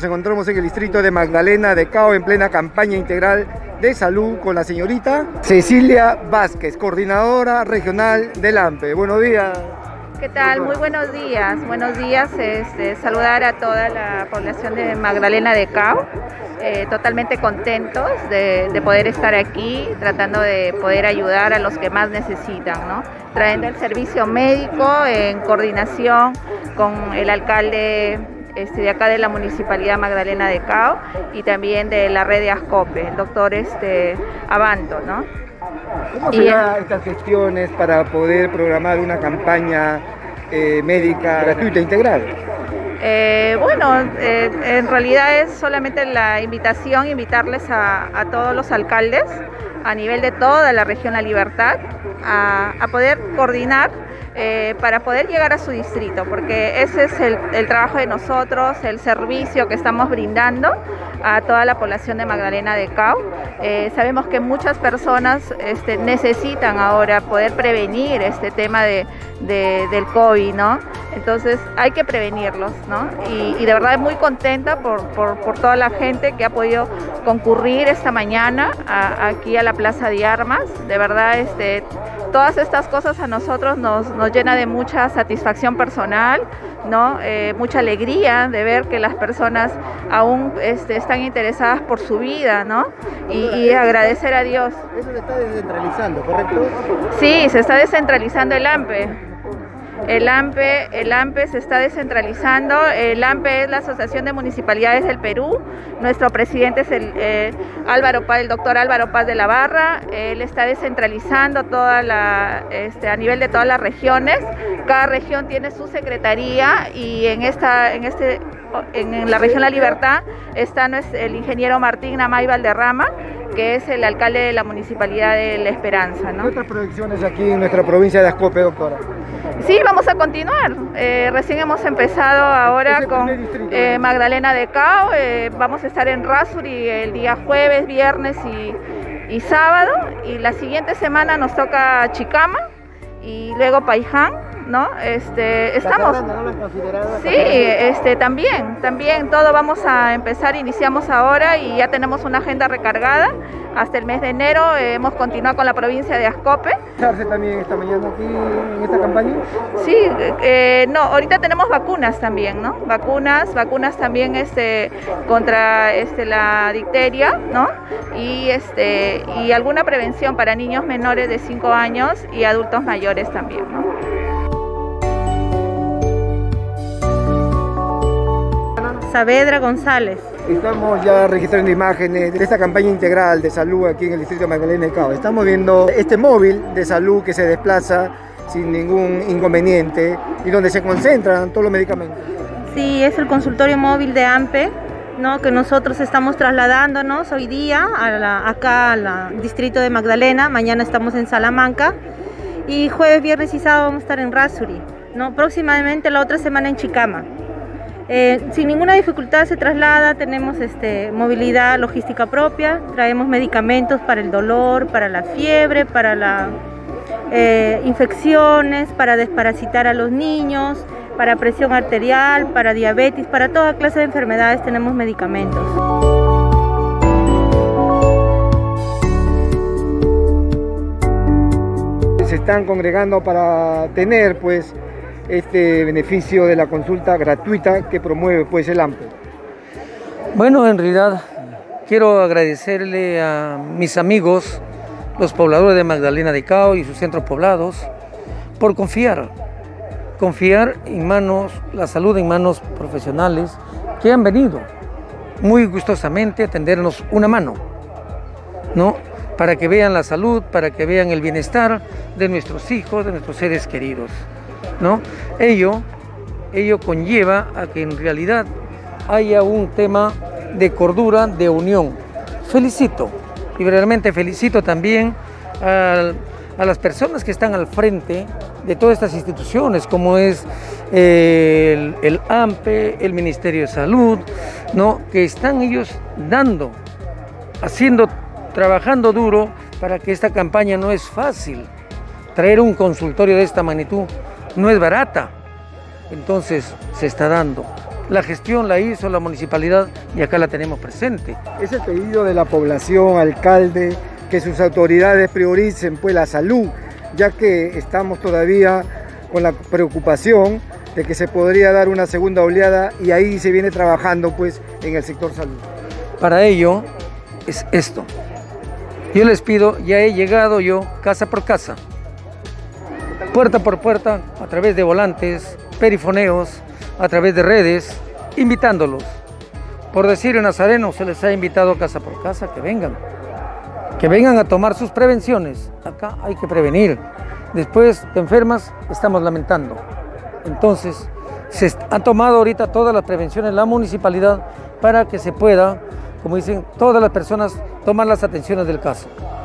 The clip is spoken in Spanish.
encontramos en el distrito de Magdalena de Cao en plena campaña integral de salud con la señorita Cecilia Vázquez, coordinadora regional del AMPE. Buenos días. ¿Qué tal? Muy buenos días. Buenos días. Saludar a toda la población de Magdalena de Cao. Totalmente contentos de poder estar aquí, tratando de poder ayudar a los que más necesitan, ¿no? Trayendo el servicio médico en coordinación con el alcalde de acá de la Municipalidad Magdalena de Cao y también de la red de Ascope, el doctor Abanto, ¿no? ¿Cómo serán estas gestiones para poder programar una campaña médica gratuita integral? En realidad es solamente la invitación, invitarles a todos los alcaldes a nivel de toda la región La Libertad a poder coordinar para poder llegar a su distrito, porque ese es el trabajo de nosotros, el servicio que estamos brindando a toda la población de Magdalena de Cao. Sabemos que muchas personas necesitan ahora poder prevenir este tema del COVID, ¿no? Entonces hay que prevenirlos, ¿no? Y de verdad muy contenta por toda la gente que ha podido concurrir esta mañana aquí a la Plaza de Armas. De verdad, todas estas cosas a nosotros nos llena de mucha satisfacción personal, ¿no? Mucha alegría de ver que las personas aún están interesadas por su vida, ¿no? Y agradecer a Dios. Eso se está descentralizando, ¿correcto? Sí, se está descentralizando el AMPE. El AMPE se está descentralizando. El AMPE es la Asociación de Municipalidades del Perú. Nuestro presidente es el doctor Álvaro Paz de la Barra. Él está descentralizando a nivel de todas las regiones. Cada región tiene su secretaría y en la región La Libertad está el ingeniero Martín Namay Valderrama, que es el alcalde de la Municipalidad de La Esperanza, ¿no? ¿Qué otras proyecciones aquí en nuestra provincia de Ascope, doctora? Sí, vamos a continuar. Recién hemos empezado ahora con Magdalena de Cao. Vamos a estar en Errázuri el día jueves, viernes y sábado. Y la siguiente semana nos toca Chicama y luego Paiján, ¿no? Estamos. Sí, también todo vamos a empezar, iniciamos ahora y ya tenemos una agenda recargada hasta el mes de enero. Hemos continuado con la provincia de Ascope. ¿También esta mañana aquí en esta campaña? Sí, no, ahorita tenemos vacunas también, ¿no? Vacunas también contra la difteria, ¿no? Y alguna prevención para niños menores de 5 años y adultos mayores también, ¿no? Saavedra González. Estamos ya registrando imágenes de esta campaña integral de salud aquí en el distrito de Magdalena de Cao. Estamos viendo este móvil de salud que se desplaza sin ningún inconveniente y donde se concentran todos los medicamentos. Sí, es el consultorio móvil de AMPE, ¿no? Que nosotros estamos trasladándonos hoy día acá al distrito de Magdalena. Mañana estamos en Salamanca y jueves, viernes y sábado vamos a estar en Errázuri, ¿no? Próximamente la otra semana en Chicama. Sin ninguna dificultad se traslada, tenemos movilidad logística propia, traemos medicamentos para el dolor, para la fiebre, para las infecciones, para desparasitar a los niños, para presión arterial, para diabetes, para toda clase de enfermedades tenemos medicamentos. Se están congregando para tener pues este beneficio de la consulta gratuita que promueve pues el AMPE. Bueno, en realidad quiero agradecerle a mis amigos, los pobladores de Magdalena de Cao y sus centros poblados, por confiar en manos, la salud en manos profesionales que han venido muy gustosamente a tendernos una mano, ¿no? Para que vean la salud, para que vean el bienestar de nuestros hijos, de nuestros seres queridos, ¿no? Ello conlleva a que en realidad haya un tema de cordura, de unión. Felicito, y realmente felicito también a las personas que están al frente de todas estas instituciones, como es el AMPE, el Ministerio de Salud, ¿no? Que están ellos trabajando duro para que esta campaña no es fácil. Traer un consultorio de esta magnitud no es barata, entonces se está dando. La gestión la hizo la municipalidad y acá la tenemos presente. Es el pedido de la población, alcalde, que sus autoridades prioricen pues la salud, ya que estamos todavía con la preocupación de que se podría dar una segunda oleada y ahí se viene trabajando pues en el sector salud. Para ello es esto. Yo les pido, ya he llegado yo casa por casa, puerta por puerta, a través de volantes, perifoneos, a través de redes, invitándolos. Por decir en Nazareno, se les ha invitado casa por casa que vengan a tomar sus prevenciones. Acá hay que prevenir. Después te enfermas, estamos lamentando. Entonces, se han tomado ahorita todas las prevenciones la municipalidad para que se pueda, como dicen, todas las personas tomar las atenciones del caso.